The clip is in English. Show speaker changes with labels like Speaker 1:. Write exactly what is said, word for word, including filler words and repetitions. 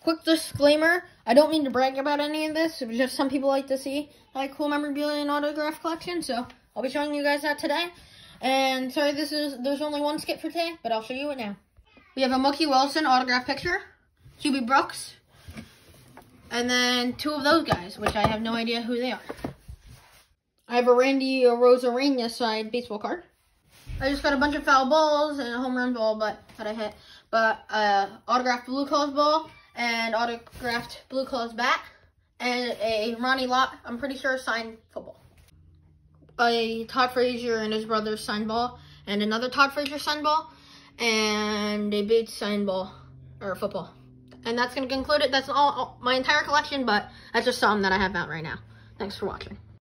Speaker 1: quick disclaimer, I don't mean to brag about any of this. It was just some people like to see my cool memorabilia and autograph collection, so I'll be showing you guys that today. And sorry, this is there's only one skip for today, but I'll show you it now. We have a Mookie Wilson autograph picture, Hubie Brooks, and then two of those guys, which I have no idea who they are. I have a Randy Arozarena signed baseball card. I just got a bunch of foul balls and a home run ball, but that I hit. But uh, autographed Blue Claws ball and autographed Blue Claws bat and a Ronnie Lott, I'm pretty sure, signed football. A Todd Frazier and his brother signed ball and another Todd Frazier signed ball and a Bates signed ball or football. And that's going to conclude it. That's all, all my entire collection, but that's just some that I have out right now. Thanks for watching.